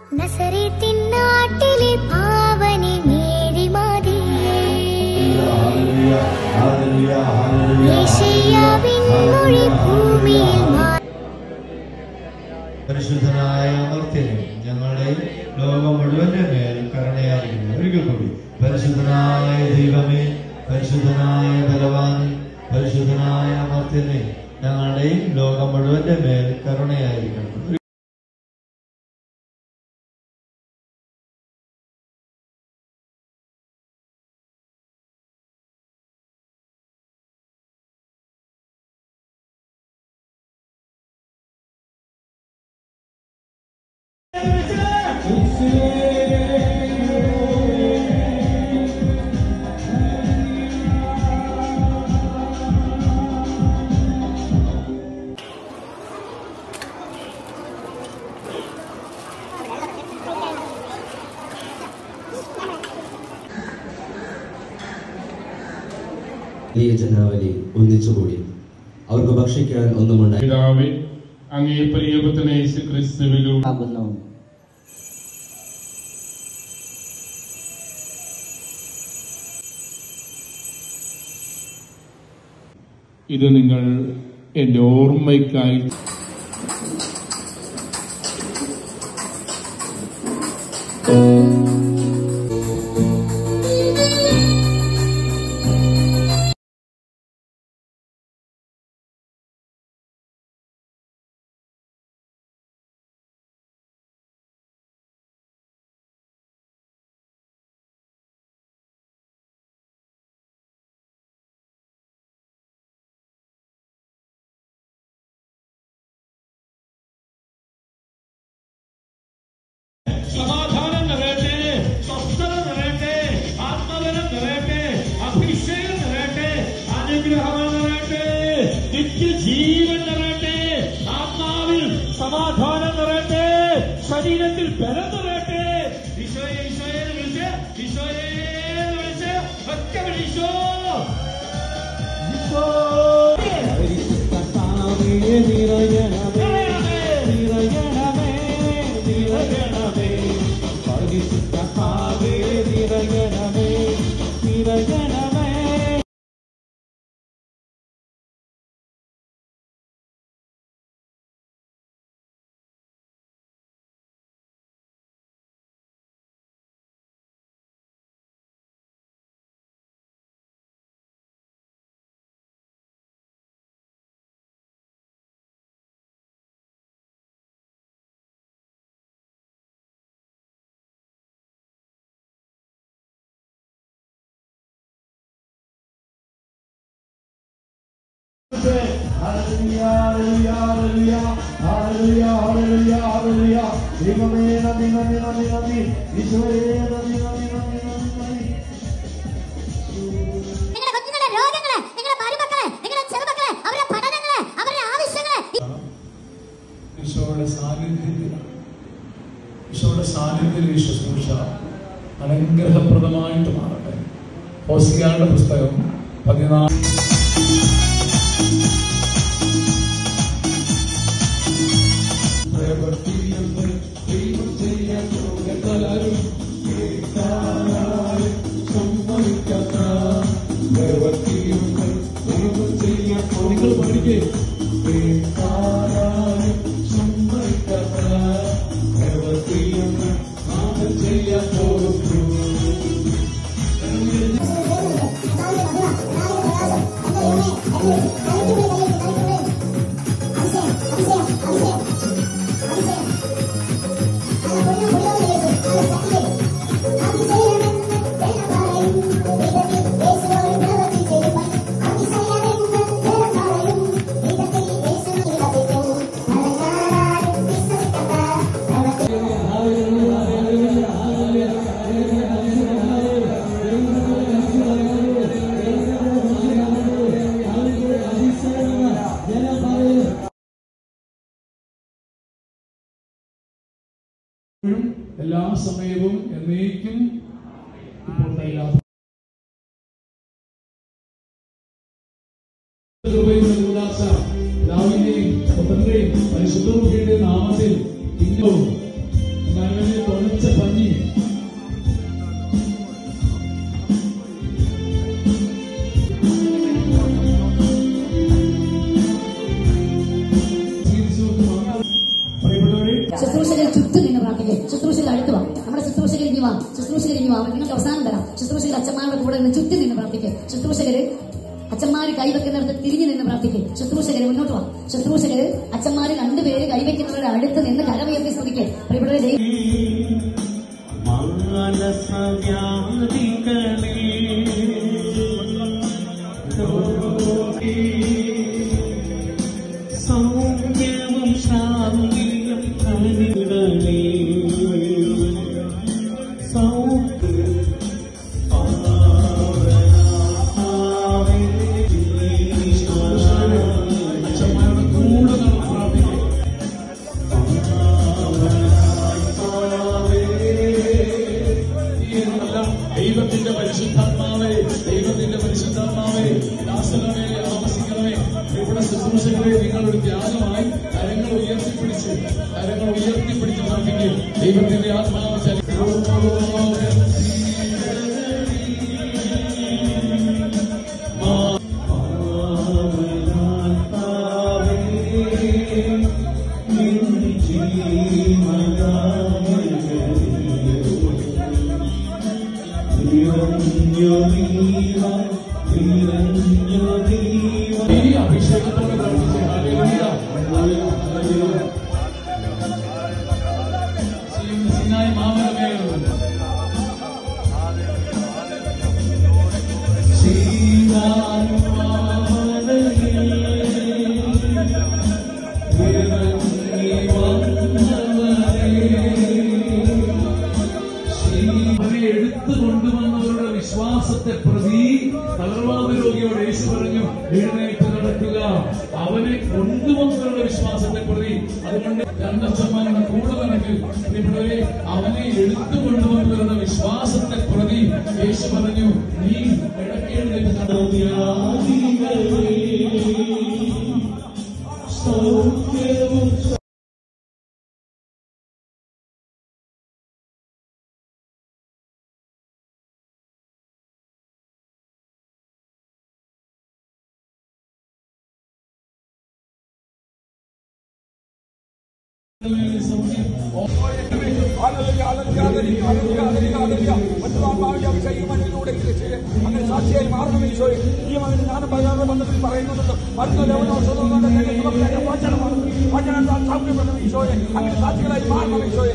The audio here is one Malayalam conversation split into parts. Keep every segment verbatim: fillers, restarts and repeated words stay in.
നസറേത്തിൻ നാട്ടിലെ പാവനി മേരി മാതേ, യേശയ്യാവിൻ മൊഴി ഭൂമിയിൽ പരിശുദ്ധനായ അമർത്യനും ഞങ്ങളുടെ ലോകം മുഴുവന്റെ മേൽ കരുണയായിരിക്കുന്നു. ഒരിക്കൽ കൂടി പരിശുദ്ധനായ ദൈവമേ, പരിശുദ്ധനായ ബലവാനെ, പരിശുദ്ധനായ അമർത്യനെ, ഞങ്ങളുടെയും ലോകം മുഴുവന്റെ മേൽ കരുണയായിരിക്കണം. ജനാവലി ഒന്നിച്ചുകൂടി അവർക്ക് ഭക്ഷിക്കാൻ ഒന്നുമുണ്ടായി. പിതാവേ, അങ്ങേ പ്രിയപുത്രനെ യേശുക്രിസ്തുവിലൂടെ ഇത് നിങ്ങൾ എന്റെ ഓർമ്മയ്ക്കായി സമാധാനം നിറയട്ടെ, സ്വസ്ഥത നിറയട്ടെ, ആത്മബലം നിറയട്ടെ, അഭിഷേകം നിറയട്ടെ, അനുഗ്രഹം നിറയട്ടെ, നിത്യജീവൻ നിറയട്ടെ, ആത്മാവിൽ സമാധാനം നിറയട്ടെ, ശരീരത്തിൽ ബലം നിറയട്ടെ. ഈശോയെ ഈശോയെ വിളിച്ച്, ഈശോയെ വിളിച്ച് ഒറ്റ വിളിച്ചോ. Isho Hallelujah, hallelujah, hallelujah, hallelujah, hallelujah, hallelujah. ദൈവമേ നന്ദി, നന്ദി, നന്ദി, നന്ദി. ഈശോയേ നന്ദി, നന്ദി, നന്ദി, നന്ദി, നന്ദി. നിങ്ങളുടെ കുഞ്ഞുങ്ങളെ, രോഗങ്ങളെ, നിങ്ങളുടെ മരുമക്കളെ, നിങ്ങളുടെ ചെറുമക്കളെ, അവരുടെ പഠനങ്ങളെ, അവരുടെ ആവശ്യങ്ങളെ ഈശോയുടെ സാന്നിധ്യത്തിൽ ഈശോയുടെ സാന്നിധ്യത്തിൽ ഈ ശുശ്രൂഷ അനുഗ്രഹപ്രദമായിട്ട് മാറട്ടെ. ഹോസിയായുടെ പുസ്തകം പതിനാല് നിങ്ങൾ പഠിക്കേ ചെയ്യാൻ പോകുന്നു. എല്ലാ സമയവും എന്നേക്കും ഇപ്പോൾ തയ്യാറാണ്. പിതാവിന്റെയും പുത്രന്റെയും പരിശുദ്ധ നാമത്തിൽ ഇന്നും ശുശ്രൂഷകർ ചുറ്റും നിന്ന് പ്രാർത്ഥിക്കുക. ശുശ്രൂഷകൾ അടുത്ത് വാ, നമ്മുടെ ശുശ്രൂഷകർ ഇനി വാ, ശുശ്രൂഷകർ ഇനി വാ. നിങ്ങൾക്ക് അവസാനം തരാം. ശുശ്രൂഷകർ അച്ഛന്മാരുടെ കൂടെ നിന്ന് ചുറ്റും നിന്ന് പ്രാർത്ഥിക്കുക. ശുശ്രൂഷകര് അച്ഛന്മാര് കൈവെക്കുന്നിടത്ത് തിരിഞ്ഞു നിന്ന് പ്രാർത്ഥിക്കും. ശുശ്രൂഷകര് മുന്നോട്ട് വാ. ശുശ്രൂഷകര് അച്ഛന്മാര് രണ്ടുപേര് കൈവെക്കുന്നവരുടെ അടുത്ത് നിന്ന് കരമുയർത്തി സ്തുതിക്കുക. പ്രിയപ്പെട്ടവരെ, ദൈവം സൗമ്യവും ശാന്തിയും കനികളേ ദൈവത്തിന്റെ പരിശുദ്ധാത്മാവേ, ദൈവത്തിന്റെ പരിശുദ്ധാത്മാവേ, ദാസനമേ, താമസിക്കണമേ. ഇവിടെ ശുശ്രൂഷകളെ നിങ്ങളൊരു ത്യാഗമായി കരങ്ങൾ ഉയർത്തിപ്പിടിച്ച് കരങ്ങൾ ഉയർത്തിപ്പിടിച്ച് പ്രാർത്ഥിക്കും. ദൈവത്തിന്റെ ആത്മാവ് അഭിഷേകത്തോടെ പ്രവർത്തിച്ച് സിനായ മാമലമേൽ എടുത്തു കൊണ്ടുവന്നവരുടെ വിശ്വാസത്തെ പ്രതി തളർവാദ രോഗിയോട് യേശു പറഞ്ഞു, എഴുന്നേറ്റ് നടക്കുക. അവനെ കൊണ്ടുവന്നവരുടെ വിശ്വാസത്തെ പ്രതി, അതുകൊണ്ട് രണ്ടച്ഛന്മാരുടെ കൂടെ നടക്കുക. ഇവിടെ അവനെ എടുത്തു കൊണ്ടുവന്നവരുടെ വിശ്വാസത്തെ പ്രതി യേശു പറഞ്ഞു, നീ ഇടക്കേണ്ടത് സൗഖ്യവും അങ്ങനെ സാക്ഷിയായി മാറണം. ഈശോയെ ഈ മകന് ജ്ഞാനം പകർന്ന ബന്ധത്തിൽ പറയുന്നുണ്ട്. മരുന്ന് വചനമാണ് വചനം സൗഖ്യപ്പെടണം. ഈശോയെ അങ്ങനെ സാക്ഷികളായി മാറണം. ഈശോയെ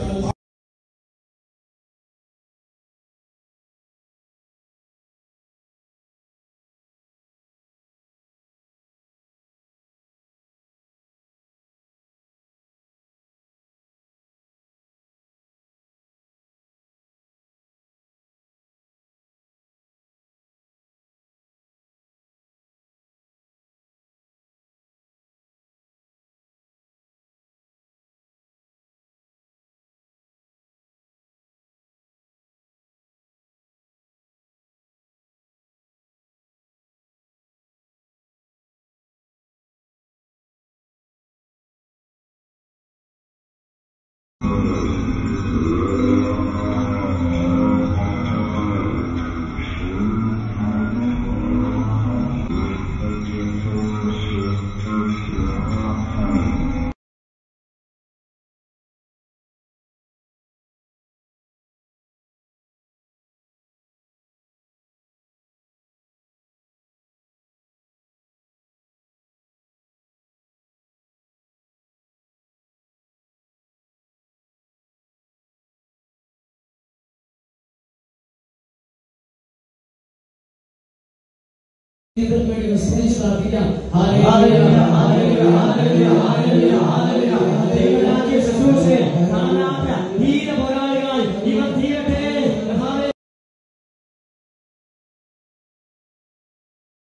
സ്മരിച്ച് പ്രാർത്ഥിക്കാം. Hallelujah, hallelujah, hallelujah, hallelujah, hallelujah.